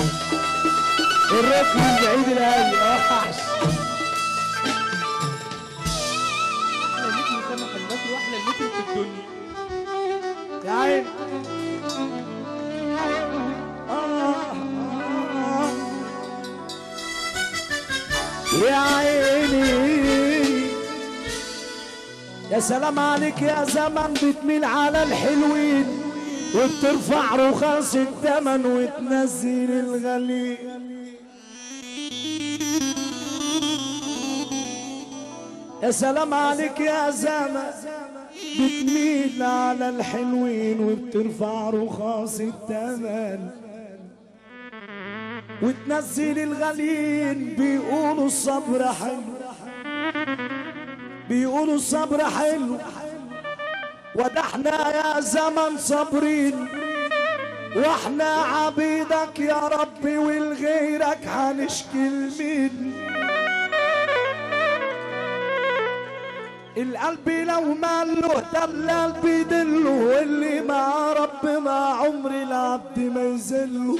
الركن البعيد الهادي وحش. نجم سامح البدر واحلى نجم في الدنيا يا عين. يا عيني يا سلام عليك يا زمن، بتميل على الحلوين وبترفع رخاص الثمن وتنزل الغالي. يا سلام عليك يا زمن، بتميل على الحلوين وبترفع رخاص الثمن وتنزل الغالين. بيقولوا الصبر حلو، بيقولوا الصبر حلو، وده احنا يا زمن صابرين، واحنا عبيدك يا ربي ولغيرك هنشكي لمين. القلب لو ماله دل القلب يدله، واللي مع رب مع عمر العبد ما يذله.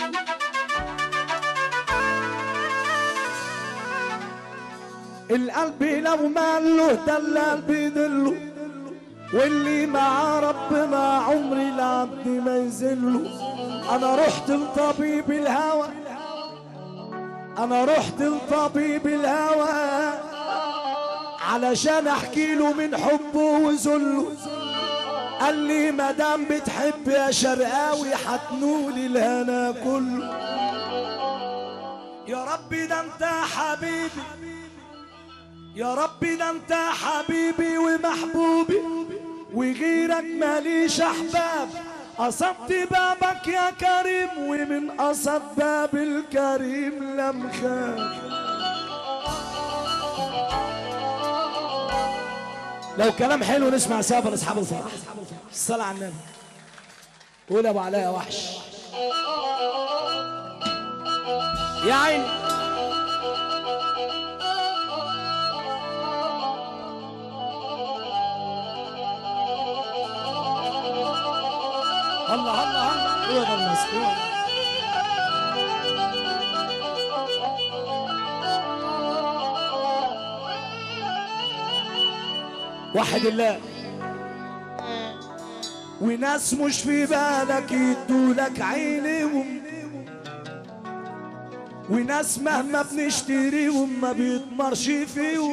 القلب لو ماله دل القلب يدله، واللي مع رب مع عمر العبد ما يذله. انا رحت لطبيب الهوى، انا رحت لطبيب الهوى علشان احكي له من حبه وذله. قال لي مدام بتحب يا شرقاوي هتنولي الهنا كله. يا ربي ده انت حبيبي، يا ربي ده انت حبيبي ومحبوبي، وغيرك ماليش احباب. قصدت بابك يا كريم، ومن قصد باب الكريم لم خاف. لو كلام حلو نسمع سوا لاصحاب الفرح. الصلاة على النبي. قول يا ابو علاء يا وحش. يا عيني الله الله الله. هو ده المسؤول. وحد الله. وناس مش في بالك يدولك عينيهم، وناس مهما بنشتريهم ما بيطمرش فيهم.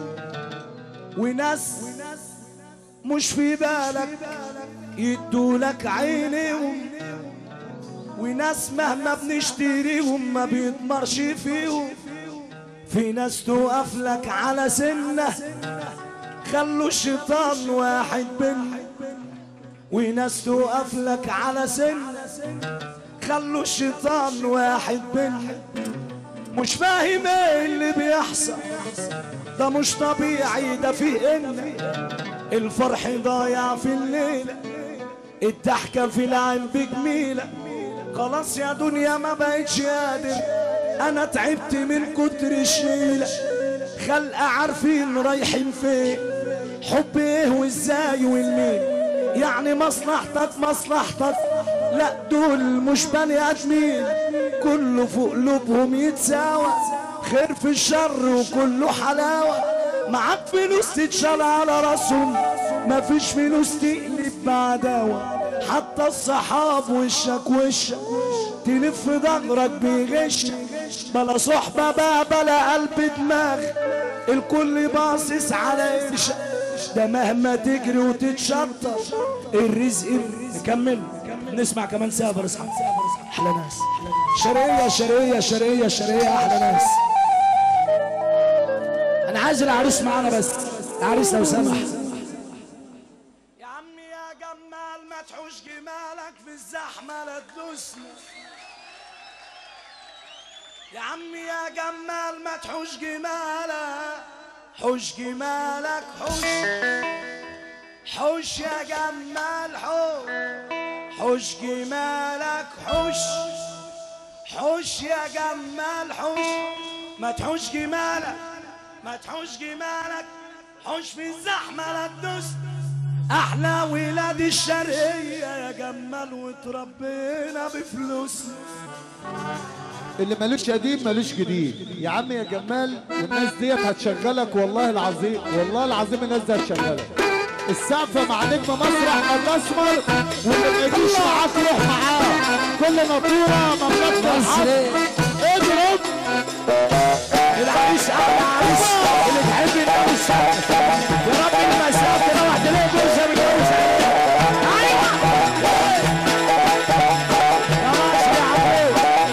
وناس مش في بالك يدولك عينيهم، وناس مهما بنشتريهم ما بيطمرش فيهم. في ناس توقف لك على سنه خلوا الشيطان واحد بينا، وناس توقف لك على سنه خلوا الشيطان واحد بينا. مش فاهم ايه اللي بيحصل، ده مش طبيعي، ده فيه ان الفرح ضايع في الليله، الضحكه في العين بجميله. خلاص يا دنيا ما بقتش قادر، انا تعبت من كتر الشيله. خلقه عارفين رايحين فين، حب ايه وازاي والمين. يعني مصلحتك مصلحتك، لا دول مش بني ادمين. كله في قلوبهم يتساوى، خير في الشر وكله حلاوه. معاك فلوس تتشال على راسهم، مفيش فلوس تقلب بعداوه. حتى الصحاب وشك وشك تلف ظهرك بيغشك. بلا صحبه بقى بلا قلب دماغ، الكل باصص على قرشك. ده مهما تجري وتتشطر الرزق. نكمل نسمع كمان سابر اصحاب. احلى ناس شرقيه شرقيه شرقيه شرقيه، احلى ناس. انا عايز العريس معانا بس، العريس لو سمح. يا عمي يا جمال ما تحوش جمالك في الزحمه لا تدوسنا. يا عمي يا جمال ما تحوش جمالك، حوش جمالك حوش، حوش يا جمال حوش، حوش جمالك حوش، حوش يا جمال حوش. ما تحوش جمالك، ما تحوش جمالك، حوش في الزحمة لا تدوس. احلى ولاد الشرقية يا جمال وتربينا بفلوسنا. اللي ملوش قديم ملوش جديد. يا عم يا جمال الناس ديت هتشغلك والله العظيم، والله العظيم الناس دي هتشغلك. السقفة مع نجم مسرح الأسمر، واللي ما يجيش معاك روح معاه. كل ناطورة مملكة الحظ. اضرب العريس أحلى عريس اللي تحب ينام السقف. يا رب المساء تروح تلاقي جوزها متجوز عليها. أيوه يا مصر يا عمو.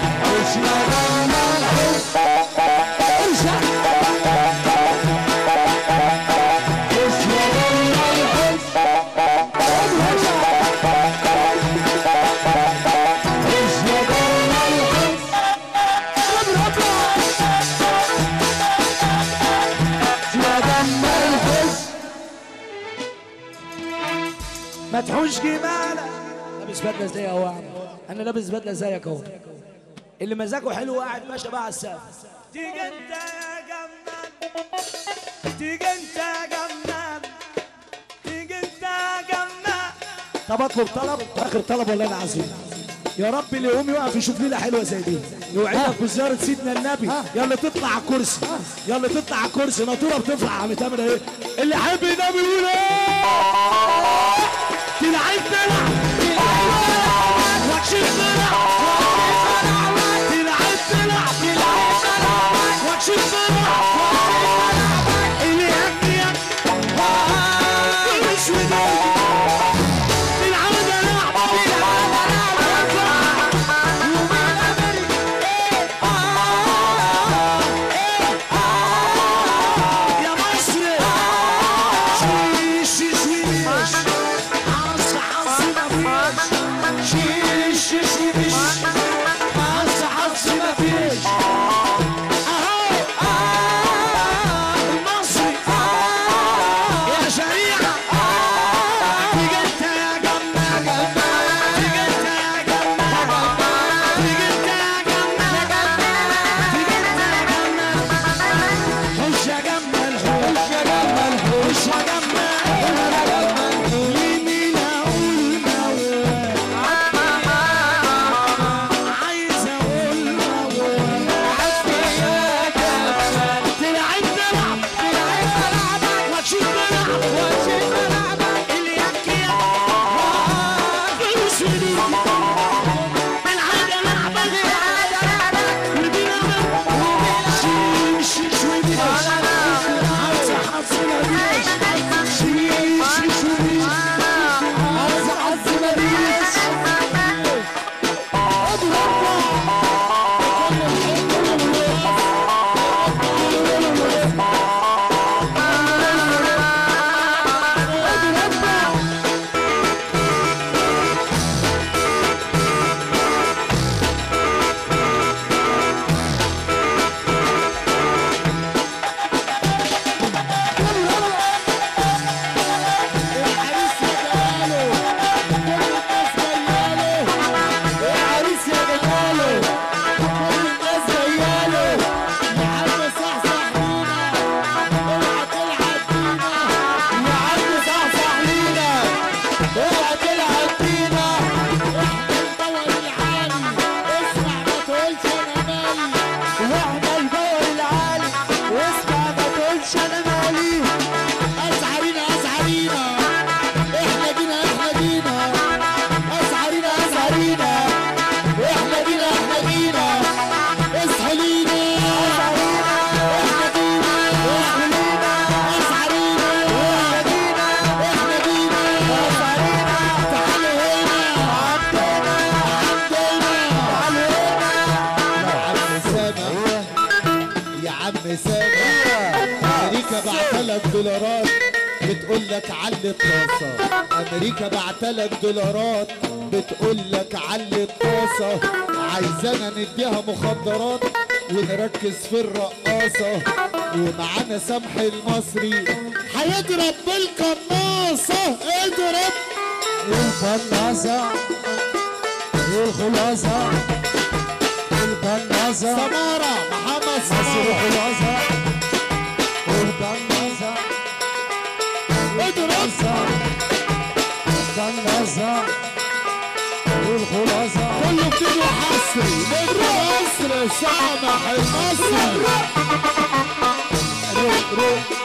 ما تحوش جمالك. لابس بدله زي اهو يا عم، انا لابس بدله زيك اهو. اللي مزاجه حلو قاعد ماشي بقى على السقف. تيجي انت يا جمال، تيجي انت يا جمال، تيجي انت يا جمال. طب اطلب طلب، اخر طلب ولا انا عزيز؟ يا رب اللي يقوم يقف يشوف ليله حلوه زي دي يوعدك بزياره سيدنا النبي. يلا تطلع على الكرسي، يلا تطلع على الكرسي. ناطوره بتفرح يا عم تامر ايه؟ اللي حب ينام يقول ايه؟ تلعب تلعب وكشف تلعب، تلعب تلعب وكشف تلعب. اللي يهدي مش وداع تلعب تلعب يا مصر. شيش شويش $1000 بتقول لك علي الطاسة. أمريكا بعتلك دولارات بتقول لك علي الطاسة. عايزانا نديها مخدرات ونركز في الرقاصة. ومعانا سمح المصري هيضرب بالقناصة. اضرب القناصة الخلاصة القناصة سمارة محمد سمارة الخلاصة القناصة اضرب القناصة الخلاصة كله بتيجي وحس المصري نجم مصر سامح المصري. روق روق